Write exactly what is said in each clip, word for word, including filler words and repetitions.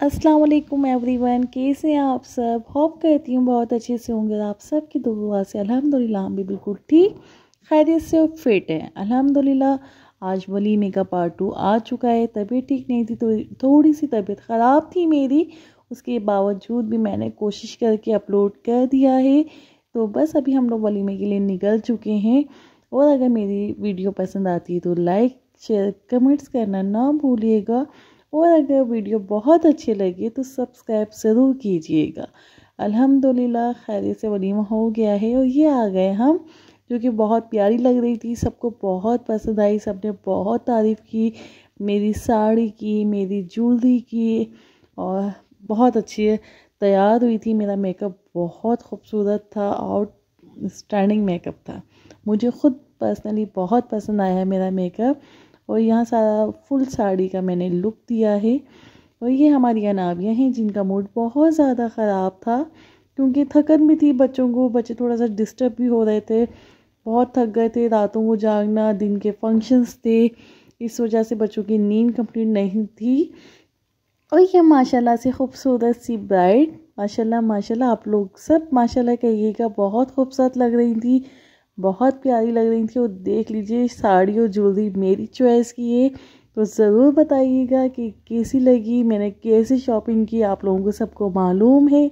अस्सलाम वालेकुम एवरीवन, कैसे हैं आप सब। होप करती हूँ बहुत अच्छे से होंगे। आप सब की दुआ से अल्हम्दुलिल्लाह हम भी बिल्कुल ठीक खैरियत से और फिट हैं अल्हम्दुलिल्लाह। आज वलीमे का पार्ट टू आ चुका है। तबीयत ठीक नहीं थी तो थोड़ी सी तबीयत ख़राब थी मेरी, उसके बावजूद भी मैंने कोशिश करके अपलोड कर दिया है। तो बस अभी हम लोग वलीमे के लिए निकल चुके हैं। और अगर मेरी वीडियो पसंद आती है तो लाइक शेयर कमेंट्स करना ना भूलिएगा। और अगर वीडियो बहुत अच्छी लगे तो सब्सक्राइब ज़रूर कीजिएगा। अल्हम्दुलिल्लाह खैरियत से वलीमा हो गया है और ये आ गए हम, जो कि बहुत प्यारी लग रही थी। सबको बहुत पसंद आई, सबने बहुत तारीफ़ की मेरी साड़ी की, मेरी ज्वेलरी की, और बहुत अच्छी तैयार हुई थी। मेरा मेकअप बहुत खूबसूरत था, आउट स्टैंडिंग मेकअप था। मुझे ख़ुद पर्सनली बहुत पसंद आया है मेरा मेकअप। और यहाँ सारा फुल साड़ी का मैंने लुक दिया है। और ये हमारी अनाबियाँ हैं जिनका मूड बहुत ज़्यादा ख़राब था, क्योंकि थकन भी थी बच्चों को। बच्चे थोड़ा सा डिस्टर्ब भी हो रहे थे, बहुत थक गए थे। रातों को जागना, दिन के फंक्शंस थे, इस वजह से बच्चों की नींद कंप्लीट नहीं थी। और ये माशाल्लाह से खूबसूरत सी ब्राइड, माशाल्लाह माशाल्लाह आप लोग सब माशाल्लाह कहिएगा, बहुत खूबसूरत लग रही थी, बहुत प्यारी लग रही थी। और देख लीजिए साड़ी और ज्वेलरी मेरी चॉइस की है, तो ज़रूर बताइएगा कि कैसी लगी, मैंने कैसी शॉपिंग की, आप लोगों को सबको मालूम है।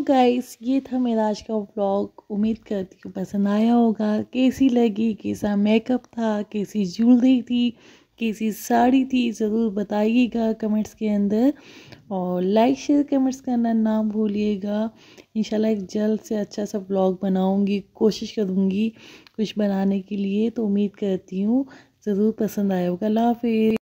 गाइस, ये था मेरा आज का व्लॉग। उम्मीद करती हूँ पसंद आया होगा। कैसी लगी, कैसा मेकअप था, कैसी ज्वेलरी थी, कैसी साड़ी थी, ज़रूर बताइएगा कमेंट्स के अंदर। और लाइक शेयर कमेंट्स करना ना भूलिएगा। इंशाल्लाह एक जल्द से अच्छा सा व्लॉग बनाऊंगी, कोशिश करूंगी कुछ बनाने के लिए। तो उम्मीद करती हूँ ज़रूर पसंद आया होगा। अल्लाह हाफिज़।